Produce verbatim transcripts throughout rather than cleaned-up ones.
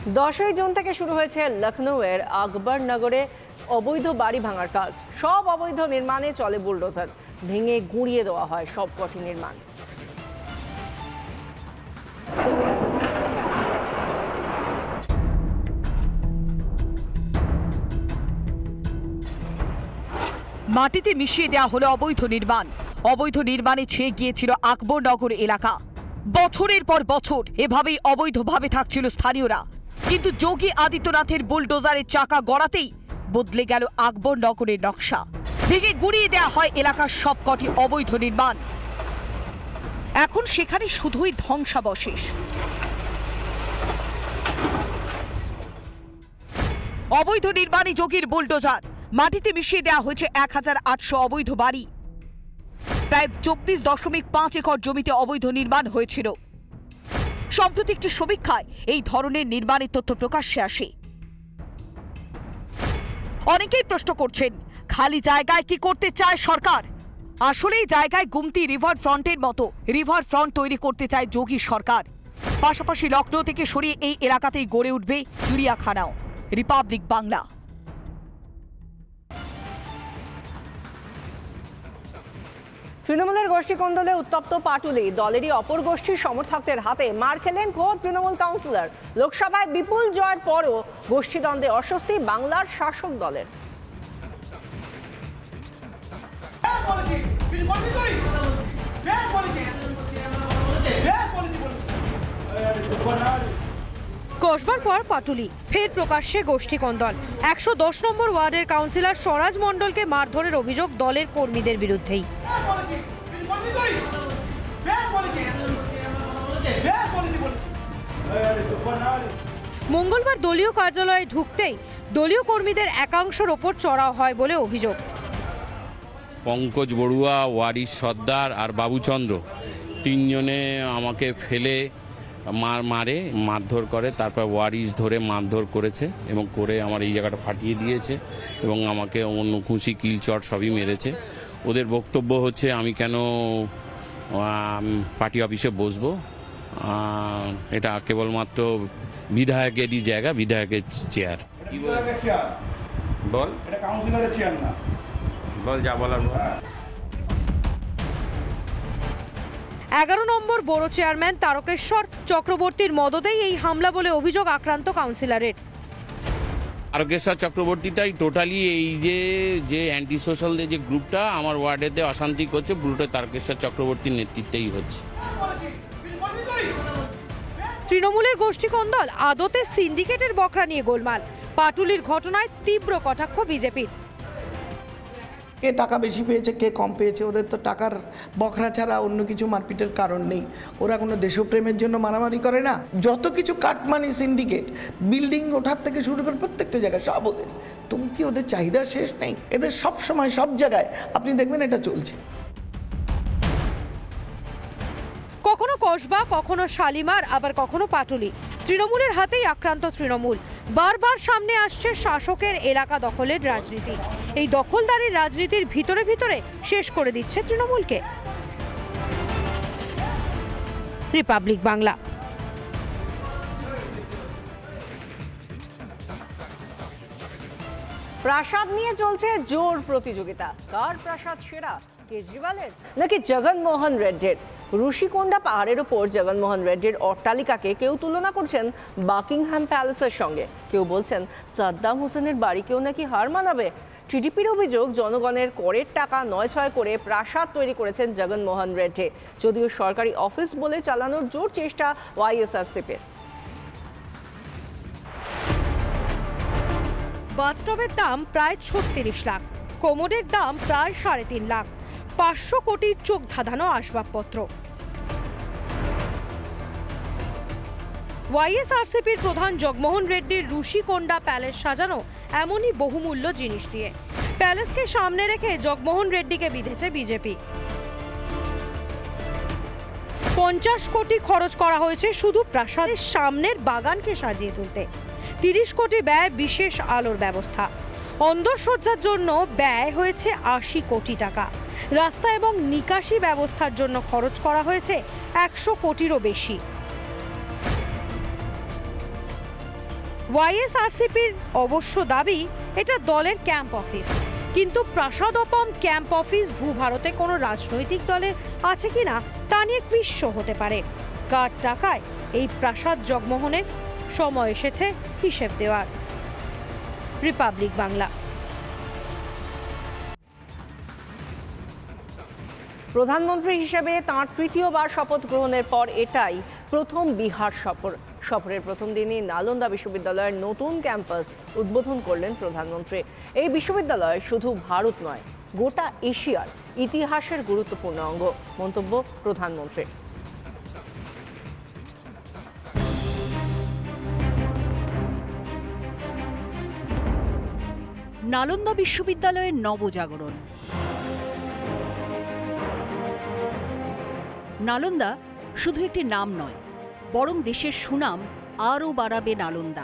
দশই জুন থেকে শুরু হয়েছে লখনউয়ের আকবরনগরে অবৈধ বাড়ি ভাঙার কাজ। সব অবৈধ নির্মাণে চলে বুলডোজার, ভেঙে গুঁড়িয়ে দেওয়া হয় সবকটি নির্মাণ। মাটিতে মিশিয়ে দেওয়া হলো অবৈধ নির্মাণ। অবৈধ নির্মাণে ছেয়ে গিয়েছিল আকবরনগর এলাকা। বছরের পর বছর এভাবেই অবৈধভাবে থাকছিল স্থানীয়রা, কিন্তু যোগী আদিত্যনাথের বুলডোজারের চাকা গড়াতেই বদলে গেল আকবরনগরের নকশা। ভেঙে গুঁড়িয়ে দেওয়া হয় এলাকার সবকটি অবৈধ নির্মাণ। এখন সেখানে শুধুই ধ্বংসাবশেষ। অবৈধ নির্মাণে যোগীর বুলডোজার, মাটিতে মিশিয়ে দেওয়া হয়েছে এক হাজার আটশো অবৈধ বাড়ি। প্রায় চব্বিশ দশমিক পাঁচ একর জমিতে অবৈধ নির্মাণ হয়েছিল। সম্প্রতি একটি সমীক্ষায় এই ধরনের নির্মাণের তথ্য প্রকাশ্যে আসে। অনেকেই প্রশ্ন করছেন, খালি জায়গায় কি করতে চায় সরকার? আসলে এই জায়গায় গুমতি রিভার ফ্রন্টের মতো রিভার ফ্রন্ট তৈরি করতে চায় যোগী সরকার। পাশাপাশি লখনউ থেকে সরিয়ে এই এলাকাতেই গড়ে উঠবে চিড়িয়াখানাও। রিপাবলিক বাংলা। তৃণমূলের গোষ্ঠী কোন্দলে উত্তপ্ত পাটুলি। দলেরই অপর গোষ্ঠীর সমর্থকদের হাতে মার খেলেন খোদ তৃণমূল কাউন্সিলর। লোকসভায় বিপুল জয়ের পরও গোষ্ঠীদ্বন্দ্বে অস্বস্তি বাংলার শাসক দলের। কসবার পর পাটুলি, ফের প্রকাশ্যে গোষ্ঠী কোন্দল। একশো দশ নম্বর ওয়ার্ডের কাউন্সিলর স্বরাজ মণ্ডলকে মারধরের অভিযোগ দলের কর্মীদের বিরুদ্ধেই। মঙ্গলবার দলীয় কার্যালয়ে ঢুকতেই দলীয় কর্মীদের একাংশের ওপর চড়াও হয় বলে অভিযোগ। পঙ্কজ বড়ুয়া, ওয়ারিশ সর্দার আর বাবুচন্দ্র তিনজনে আমাকে ফেলে মার মারে মারধর করে। তারপর ওয়ারিশ ধরে মারধর করেছে এবং করে আমার এই জায়গাটা ফাটিয়ে দিয়েছে এবং আমাকে অন্য খুশি কিলচট সবই মেরেছে। ওদের বক্তব্য হচ্ছে আমি কেন পার্টি অফিসে বসবো, এটা কেবলমাত্র বিধায়কেরই জায়গা, বিধায়কের চেয়ার। বল, এটা কাউন্সিলরের চেয়ার না, বল যা বলার। এগারো নম্বর বড় চেয়ারম্যান তারকেশ্বর চক্রবর্তীর মদতেই এই হামলা বলে অভিযোগ আক্রান্ত কাউন্সিলরের। তারকেশ্বর চক্রবর্তীটাই টোটালি এই যে যে অ্যান্টি সোশ্যালদের যে গ্রুপটা আমার ওয়ার্ডেতে অশান্তি করছে, পুরোটা তারকেশ্বর চক্রবর্তীর নেতৃত্বেই হচ্ছে। তৃণমূলের গোষ্ঠী কোন্দল, আদতে সিন্ডিকেটের বকরা নিয়ে গোলমাল। পাটুলির ঘটনায় তীব্র কটাক্ষ বিজেপির। কে টাকা বেশি পেয়েছে, কে কম পেয়েছে, ওদের তো টাকার বকরা ছাড়া অন্য কিছু মারপিটের কারণ নেই। ওরা কোনো দেশপ্রেমের জন্য মারামারি করে না। যত কিছু কাটমানি সিন্ডিকেট, বিল্ডিং ওঠার থেকে শুরু করে প্রত্যেকটা জায়গায় সব ওদের। তুমি কি ওদের চাহিদা শেষ নেই? এদের সব সময় সব জায়গায় আপনি দেখবেন এটা চলছে। কখনো কসবা, কখনো শালিমার, আবার কখনো পাটুলি। তৃণমূলের হাতেই আক্রান্ত তৃণমূল। বারবার সামনে আসছে শাসকের এলাকা দখলের রাজনীতি। এই দখলদারির রাজনীতির ভিতরে ভিতরে শেষ করে দিচ্ছে তৃণমূলকে। রিপাবলিক বাংলা। প্রাসাদ নিয়ে চলছে জোর প্রতিযোগিতা। কার প্রাসাদ সেরা, কেজরিওয়ালের নাকি জগনমোহন রেড্ডির? ঋষিকোন্ডা পাহাড়ের ওপর জগনমোহন রেড্ডির অট্টালিকাকে কেউ তুলনা করছেন বাকিংহাম প্যালেসের সঙ্গে। কেউ বলছেন সাদ্দাম হোসেনের বাড়িকেও নাকি হার মানাবে। টিডিপির অভিযোগ, জনগণের করের টাকা নয় ছয় করে প্রাসাদ তৈরি করেছেন জগনমোহন রেড্ডি। যদিও সরকারি অফিস বলে চালানোর জোর চেষ্টা ওয়াইএসআরসিপির। বাথটবের দাম প্রায় ছত্রিশ লাখ, কোমোডের দাম প্রায় সাড়ে তিন লাখ, পাঁচশো কোটির চোখ ধাঁধানো আসবাবপত্র। ওয়াইএসআরসিপির প্রধান জগমোহন রেড্ডির ঋষিকোন্ডা প্যালেস সাজানো এমনই বহুমূল্য জিনিস দিয়ে। প্যালেসকে সামনে রেখে জগমোহন রেড্ডিকে বিঁধেছে বিজেপি। পঞ্চাশ কোটি খরচ করা হয়েছে শুধু প্রাসাদের সামনের বাগানকে সাজিয়ে তুলতে। তিরিশ কোটি ব্যয় বিশেষ আলোর ব্যবস্থা। অন্দরসজ্জার জন্য ব্যয় হয়েছে আশি কোটি টাকা। রাস্তা এবং নিকাশি ব্যবস্থার জন্য খরচ করা হয়েছে একশো কোটিরও বেশি। ওয়াইএসআরসিপির অবশ্য দাবি এটা দলের ক্যাম্প অফিস, কিন্তু প্রাসাদোপম ক্যাম্প অফিস ভূভারতে কোনো রাজনৈতিক দলের আছে কিনা তা নিয়ে কৃষ্ণ হতে পারে। কার টাকায় এই প্রাসাদ জগমোহনের? সময় এসেছে হিসেব দেওয়ার। রিপাবলিক বাংলা। প্রধানমন্ত্রী হিসেবে তাঁর তৃতীয়বার শপথ গ্রহণের পর এটাই প্রথম বিহার সফর। সফরের প্রথম দিনই নালন্দা বিশ্ববিদ্যালয়ের নতুন ক্যাম্পাস উদ্বোধন করলেন প্রধানমন্ত্রী। এই বিশ্ববিদ্যালয় শুধু ভারত নয়, গোটা এশিয়ার ইতিহাসের গুরুত্বপূর্ণ অঙ্গ, মন্তব্য প্রধানমন্ত্রী। নালন্দা বিশ্ববিদ্যালয়ের নবজাগরণ। নালন্দা শুধু একটি নাম নয়, বরং দেশের সুনাম আরও বাড়াবে নালন্দা।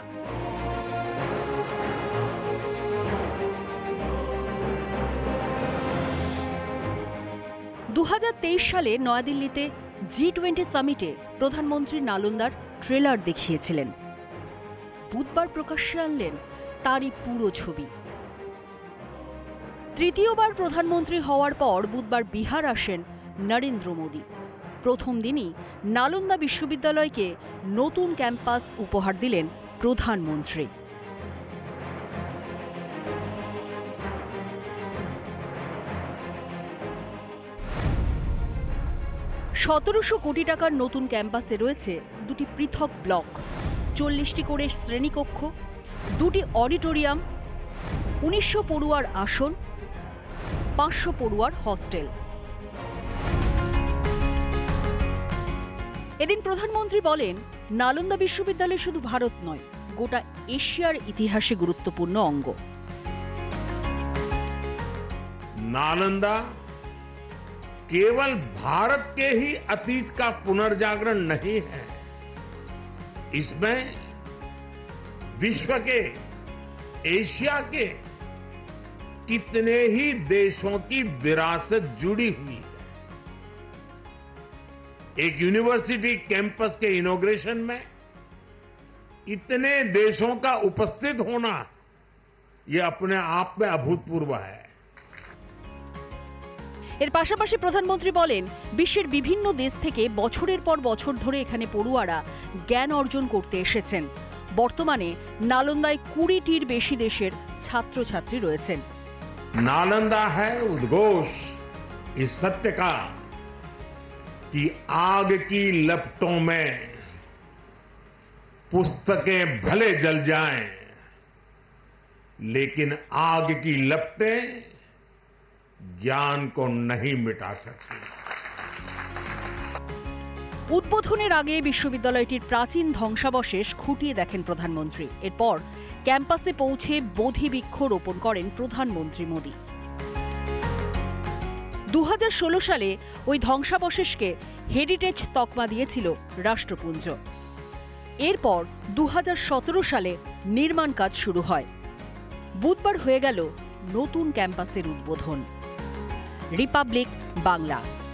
দু হাজার তেইশ সালে নয়াদিল্লিতে জি টোয়েন্টি সামিটে প্রধানমন্ত্রী নালন্দার ট্রেলার দেখিয়েছিলেন। বুধবার প্রকাশ্যে আনলেন তারই পুরো ছবি। তৃতীয়বার প্রধানমন্ত্রী হওয়ার পর বুধবার বিহার আসেন নরেন্দ্র মোদী। প্রথম দিনই নালন্দা বিশ্ববিদ্যালয়কে নতুন ক্যাম্পাস উপহার দিলেন প্রধানমন্ত্রী। সতেরোশো কোটি টাকার নতুন ক্যাম্পাসে রয়েছে দুটি পৃথক ব্লক, চল্লিশটি করে শ্রেণীকক্ষ, দুটি অডিটোরিয়াম, উনিশশো পড়ুয়ার আসন, পাঁচশো পড়ুয়ার হস্টেল। এদিন প্রধানমন্ত্রী বলেন, নালন্দা বিশ্ববিদ্যালয় শুধু ভারত নয়, গোটা এশিয়ার ইতিহাসে গুরুত্বপূর্ণ অঙ্গ। नालंदा केवल भारत के ही अतीत का पुनर्जागरण नहीं है, इसमें विश्व के, एशिया के कितने ही देशों की विरासत जुड़ी हुई है। एक यूनिवर्सिटी कैंपस के इनॉग्रेशन में इतने देशों का उपस्थित होना, ये अपने आप में अभूतपूर्व है। এর পাশাপাশি প্রধানমন্ত্রী বলেন, বিশ্বের বিভিন্ন দেশ থেকে বছরের পর বছর ধরে এখানে পড়ুয়ারা জ্ঞান অর্জন করতে এসেছেন। বর্তমানে নালন্দায় কুড়িটির বেশি দেশের ছাত্রছাত্রী রয়েছেন। नालंदा है उद्घोष इस सत्य का कि आग की लपटों में पुस्तकें भले जल जाएं, लेकिन आग की लपटें ज्ञान को नहीं मिटा सकती। উদ্বোধনের আগে বিশ্ববিদ্যালয়টির প্রাচীন ধ্বংসাবশেষ খুঁটিয়ে দেখেন প্রধানমন্ত্রী। এরপর ক্যাম্পাসে পৌঁছে বোধি বৃক্ষ রোপণ করেন প্রধানমন্ত্রী মোদী। দু হাজার ষোলো সালে ওই ধ্বংসাবশেষকে হেরিটেজ তকমা দিয়েছিল রাষ্ট্রপুঞ্জ। এরপর দু হাজার সতেরো সালে নির্মাণ কাজ শুরু হয়। বুধবার হয়ে গেল নতুন ক্যাম্পাসের উদ্বোধন। রিপাবলিক বাংলা।